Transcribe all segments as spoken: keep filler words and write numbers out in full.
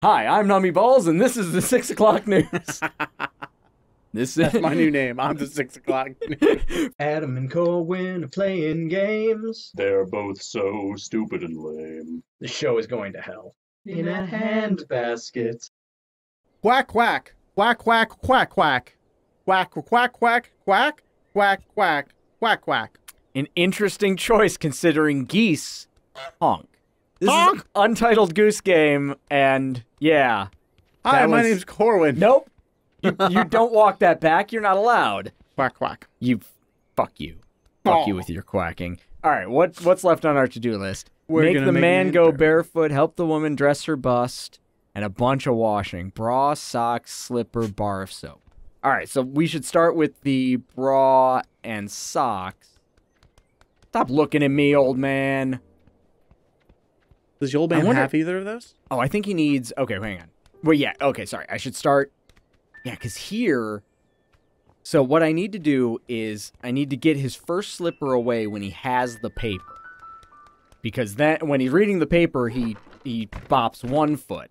Hi, I'm Nummy Balls, and this is the six o'clock news. This That's my new name. I'm the six o'clock news. Adam and Corwin are playing games. They're both so stupid and lame. The show is going to hell. In a handbasket. Quack, quack. Quack, quack, quack, quack. Quack, quack, quack, quack. Quack, quack, quack, quack. An interesting choice considering geese honk. This Honk? is an Untitled Goose game, and yeah. Hi, that my was- name's Corwin. Nope. You, you don't walk that back. You're not allowed. Quack, quack. You, fuck you. Fuck Aw. you with your quacking. All right, what what's left on our to-do list? We're make gonna the make man man go barefoot. barefoot, help the woman dress her bust, and a bunch of washing. Bra, socks, slipper, bar of soap. All right, so we should start with the bra and socks. Stop looking at me, old man. Does the old I man wonder- have either of those? Oh, I think he needs... Okay, hang on. Well, yeah, okay, sorry. I should start... Yeah, because here... So what I need to do is I need to get his first slipper away when he has the paper. Because then when he's reading the paper, he he bops one foot.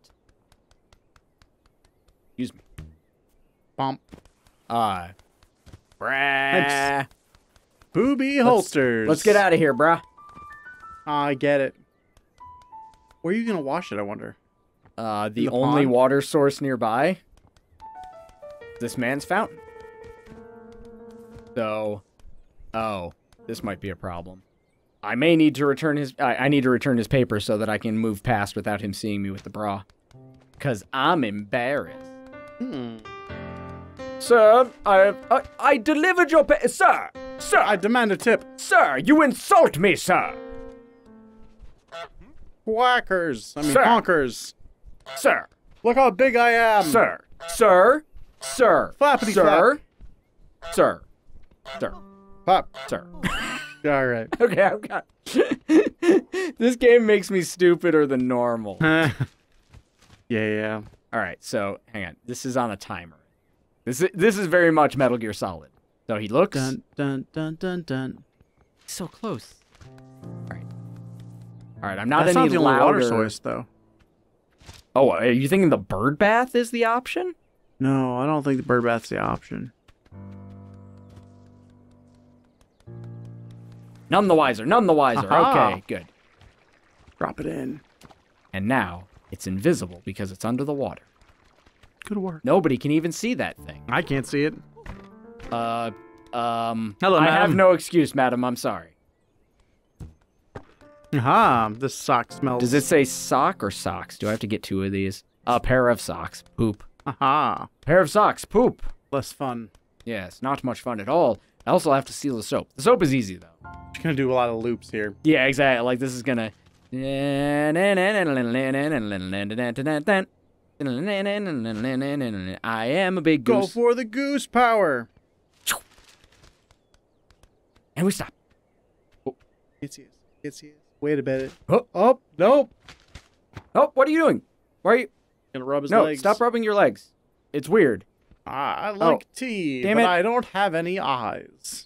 Excuse me. Bump. Uh... Brah. Booby holsters. Let's get out of here, bruh. I get it. Where are you going to wash it, I wonder? Uh, the, the only pond? water source nearby. This man's fountain. So, oh, this might be a problem. I may need to return his. I, I need to return his paper so that I can move past without him seeing me with the bra. Cause I'm embarrassed. Hmm. Sir, I I, I delivered your pa- sir, sir, I demand a tip. sir. You insult me, sir, Quackers. I mean, Sir. honkers. sir, Look how big I am. sir, sir, sir, Flappity sir, sir, sir, Pop. sir. All right. Okay, I've got. This game makes me stupider than normal. yeah, yeah. All right, so hang on. This is on a timer. This is this is very much Metal Gear Solid. So he looks Dun, dun, dun, dun, dun. so close. All right, all right. I'm not That's any not the only louder. water source, though. Oh, are you thinking the bird bath is the option? No, I don't think the bird bath's the option. None the wiser. None the wiser. Aha. Okay, good. Drop it in. And now it's invisible because it's under the water. Good work. Nobody can even see that thing. I can't see it. Uh, um. Hello, I have madam. no excuse, madam. I'm sorry. Aha, this sock smells. Does it say sock or socks? Do I have to get two of these? A pair of socks. Poop. Aha. Pair of socks. Poop. Less fun. Yes, not much fun at all. I also have to steal the soap. The soap is easy, though. You're gonna do a lot of loops here. Yeah, exactly. Like, this is gonna... I am a big Go goose. for the goose power. And we stop. It's yes. It's yes. Wait a minute. Oh, Oh, nope. oh, what are you doing? Why are you... Gonna rub his No, legs. stop rubbing your legs. It's weird. Ah, I like Oh, tea, damn but it. I don't have any eyes.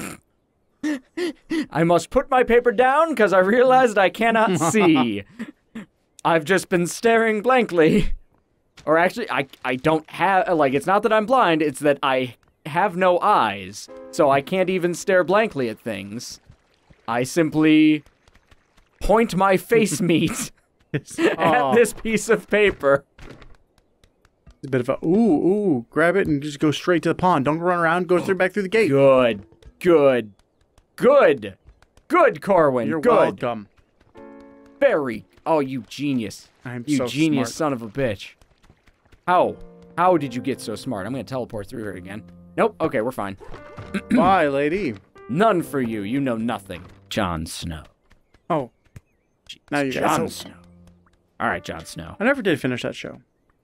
I must put my paper down because I realized I cannot see. I've just been staring blankly. Or actually, I, I don't have... Like, it's not that I'm blind, it's that I have no eyes. So I can't even stare blankly at things. I simply point my face meat at Aw. this piece of paper. A bit of a ooh, ooh. Grab it and just go straight to the pond. Don't run around. Go through back through the gate. Good. Good. Good. Good, Corwin. You're Good. welcome. Very. Oh, you genius. I'm You so genius smart. son of a bitch. How? How did you get so smart? I'm going to teleport through here again. Nope. Okay, we're fine. Bye, lady. None for you. You know nothing. Jon Snow. Oh, Jeez. Now you Jon guys- Snow. All right, Jon Snow. I never did finish that show.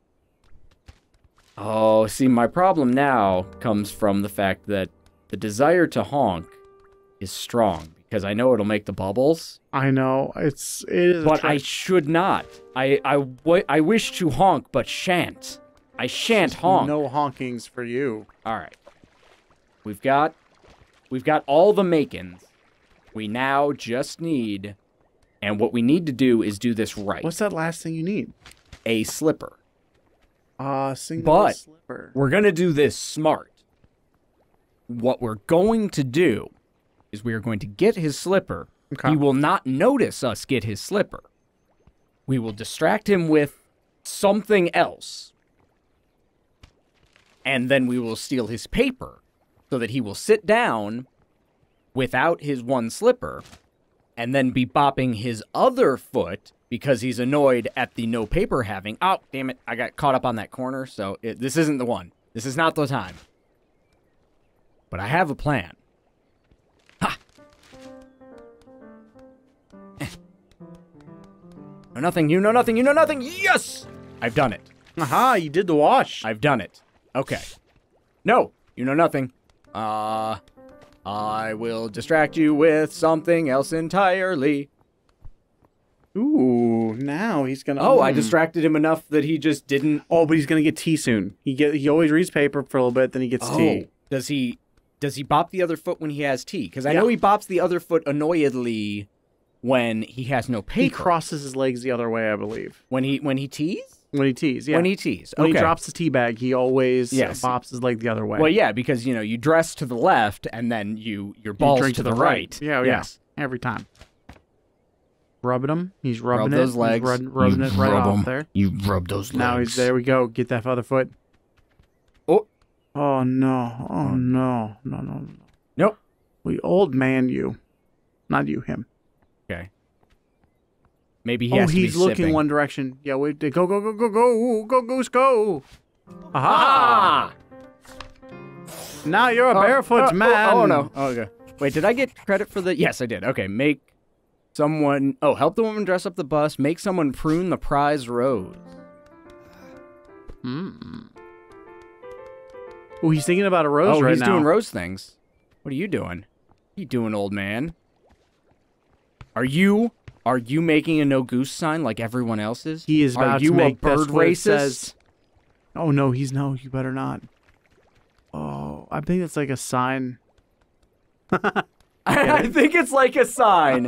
Oh, see, my problem now comes from the fact that the desire to honk is strong because I know it'll make the bubbles, I know it's it is. a but I trick. should not. I I, w- I wish to honk, but shan't. I shan't honk. No honkings for you. All right. We've got we've got all the makins. We now just need, and what we need to do is do this right. What's that last thing you need? a slipper. Ah, single But slipper. we're going to do this smart. What we're going to do is we are going to get his slipper. Okay. He will not notice us get his slipper. We will distract him with something else. And then we will steal his paper so that he will sit down without his one slipper and then be bopping his other foot because he's annoyed at the no paper having. Oh, damn it. I got caught up on that corner, so it, this isn't the one. This is not the time. But I have a plan. Ha! Eh. Know nothing, you know nothing, you know nothing. Yes! I've done it. Aha, you did the wash. I've done it. Okay. No, you know nothing. Uh, I will distract you with something else entirely. Ooh, now he's gonna. Oh, I mm. distracted him enough that he just didn't. Oh, but he's gonna get tea soon. He get he always reads paper for a little bit, then he gets Oh, tea. does he? Does he bop the other foot when he has tea? Because I Yeah. know he bops the other foot annoyedly when he has no paper. He crosses his legs the other way, I believe. when he when he tees. When he tees, yeah. When he tees. When Okay. he drops the tea bag, he always Yes. bops his leg the other way. Well, yeah, because you know you dress to the left and then you your balls drink to, the, right. Yeah, yes. yeah. Every time. Rubbing him. He's rubbing Rub it. those He's legs. rubbing, rubbing You it right rub off 'em. there. You rub those legs. Now he's there. We go. Get that other foot. Oh. Oh no! Oh no! No! No! No! Nope. We old man you, not you. Him. Okay. Maybe he Oh, has to be he's looking sipping. one direction. Yeah, wait. Go, go, go, go, go, go, Goose, go. Ah! Aha! Now you're a barefoot oh, man. Oh, oh, no. Oh, okay. Wait, did I get credit for the... Yes, I did. Okay, make someone... Oh, help the woman dress up the bus. Make someone prune the prize rose. Hmm. Oh, he's thinking about a rose oh, right he's now. doing rose things. What are you doing? What are you doing, old man? Are you... Are you making a no goose sign like everyone else is? He is about Are you to make a bird that's what it racist? says. Oh no, he's no. You better not. Oh, I think it's like a sign. I think it's like a sign.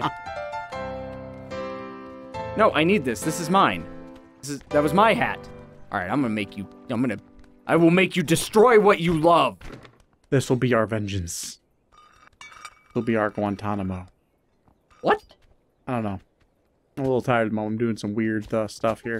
No, I need this. This is mine. This is that was my hat. All right, I'm gonna make you. I'm gonna. I will make you destroy what you love. This will be our vengeance. It'll be our Guantanamo. What? I don't know. I'm a little tired at the moment. I'm doing some weird uh, stuff here.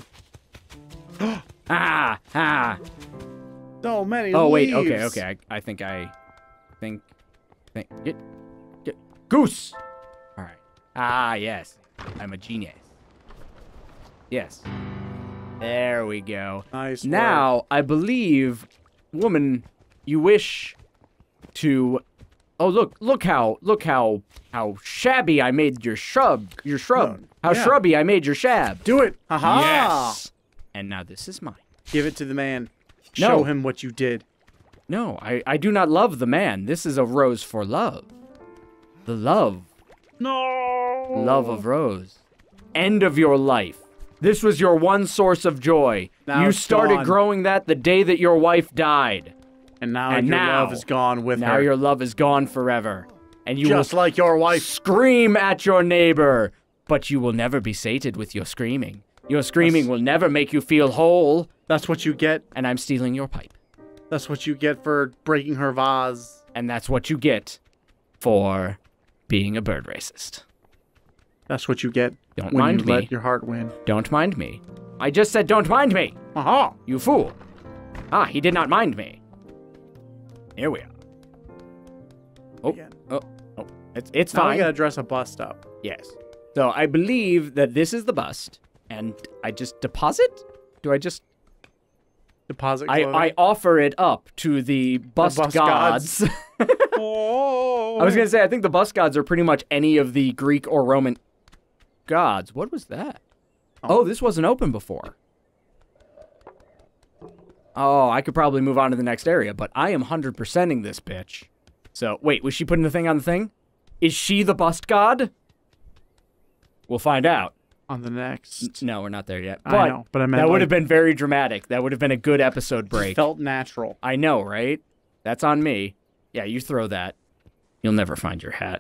Ah, ah. So many Oh wait. leaves. Okay, okay. I, I think I think think get get Goose. All right. Ah, yes. I'm a genius. Yes. There we go. Nice work. Now, I believe, woman, you wish to... Oh, look, look how, look how, how shabby I made your shrub, your shrub. Look, how yeah. shrubby I made your shab. Do it. Haha. Yes. And now this is mine. Give it to the man. No. Show him what you did. No, I, I do not love the man. This is a rose for love. The love. No. Love of rose. End of your life. This was your one source of joy. Now you it's started gone. growing that the day that your wife died. And now And your now- love is gone with Now her. your love is gone forever. And you Just will like your wife. scream at your neighbor. But you will never be sated with your screaming. Your screaming That's- will never make you feel whole. That's what you get. And I'm stealing your pipe. That's what you get for breaking her vase. And that's what you get for being a bird racist. That's what you get Don't when mind you me. let your heart win. Don't mind me. I just said don't mind me. Aha! You fool. Ah, he did not mind me. Here we are. Oh, Again. oh, oh. It's, it's Now we fine. gotta dress a bust up. Yes. So I believe that this is the bust, and I just deposit? Do I just... Deposit I, clothing. I offer it up to the bust, bust gods. gods. Oh. I was going to say, I think the bust gods are pretty much any of the Greek or Roman gods. What was that? Oh, this wasn't open before. Oh, I could probably move on to the next area, but I am one hundred percenting this bitch. So, wait, was she putting the thing on the thing? Is she the bust god? We'll find out. On the next. No, we're not there yet. I But know, but I meant that would like- have been very dramatic. That would have been a good episode break. Felt natural. I know, right? That's on me. Yeah, you throw that. You'll never find your hat.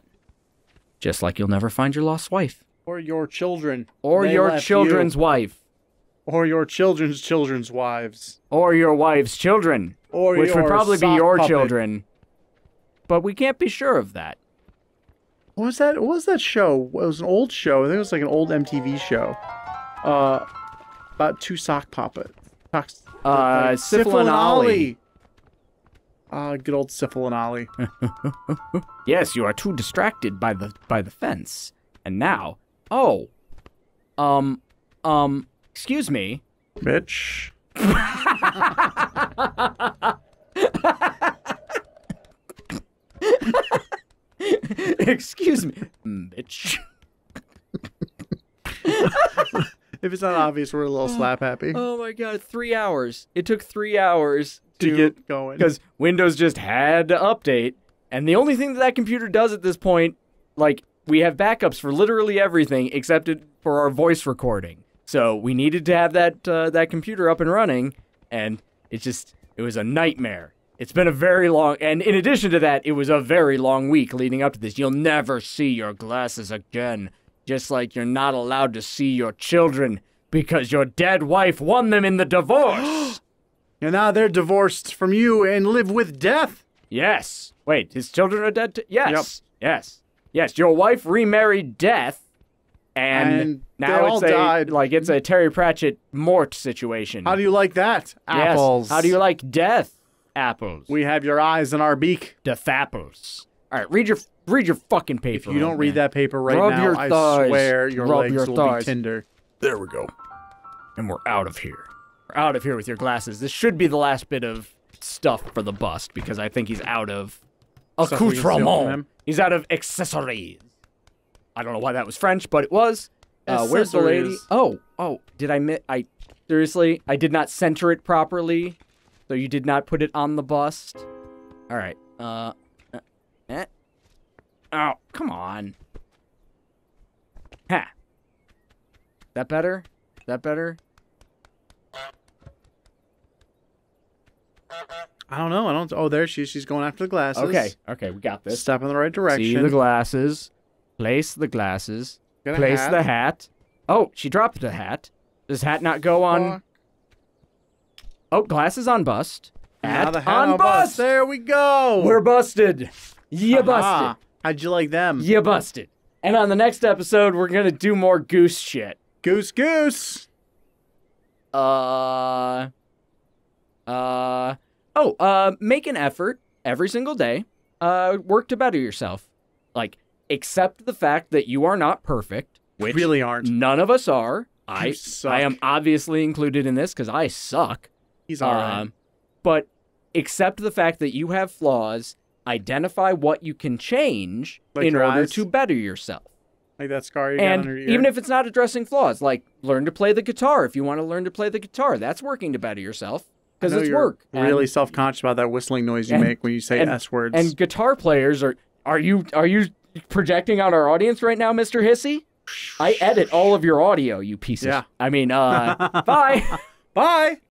Just like you'll never find your lost wife. Or your children. Or They your left children's you. wife. Or your children's children's wives. Or your wife's children. Or which your would probably be sock your puppet. children. But we can't be sure of that. What was that? What was that show? It was an old show. I think it was like an old M T V show. Uh, about two sock puppets. Socks- Uh, like Syphil and Ollie. Ah, good old Syphil and Ollie. Yes, you are too distracted by the by the fence. And now, oh, um, um, excuse me. Bitch. Excuse me, bitch. If it's not obvious, we're a little slap happy Oh my god, three hours. It took three hours to to, get going. because Windows just had to update. And the only thing that that computer does at this point, like, we have backups for literally everything except it for our voice recording. So we needed to have that uh, that computer up and running, and it just, it was a nightmare. It's been a very long, and in addition to that, it was a very long week leading up to this. You'll never see your glasses again, just like you're not allowed to see your children because your dead wife won them in the divorce. And now they're divorced from you and live with death. Yes. Wait, his children are dead? T- yes. Yep. Yes. Yes. Your wife remarried death, and, And now they all it's a died. like it's a Terry Pratchett Mort situation. How do you like that? Apples. Yes. How do you like death? Apples. We have your eyes in our beak. Death apples. All right, read your read your fucking paper. If you don't old read man. that paper right Rub now, your I thighs. swear your Rub legs your will thighs. be tender. There we go. And we're out of here. We're out of here with your glasses. This should be the last bit of stuff for the bust because I think he's out of Stuff we can steal from accoutrement. him. He's out of accessories. I don't know why that was French, but it was. Uh, where's the lady? Accessories. Oh, oh, did I mi- I seriously? I did not center it properly. So you did not put it on the bust. All right. Uh, uh eh. Oh, come on. Ha. That better? That better? I don't know. I don't. Oh, there she is. She's going after the glasses. Okay. Okay, we got this. Step in the right direction. See the glasses. Place the glasses. Get a Place hat. the hat. Oh, she dropped the hat. Does hat not go on? Fuck. Oh, glasses on bust. Now Hat, the hat on on bust. bust. There we go. We're busted. You Aha. busted. How'd you like them? You busted. And on the next episode, we're gonna do more Goose shit. Goose, goose. Uh. Uh. Oh, uh, make an effort every single day. Uh, work to better yourself. Like, accept the fact that you are not perfect, which Really aren't. none of us are. I suck. I am obviously included in this because I suck. He's all right. Um, but accept the fact that you have flaws. Identify what you can change Like in your order eyes? to better yourself. Like that scar you got And under your ear. even if it's not addressing flaws, like learn to play the guitar. If you want to learn to play the guitar, that's working to better yourself because I know it's you're work. Really And- self-conscious about that whistling noise you and- make when you say and- S words. And guitar players are are you are you projecting on our audience right now, Mister Hissy? I edit all of your audio, you piece Yeah. of I mean, uh bye. Bye.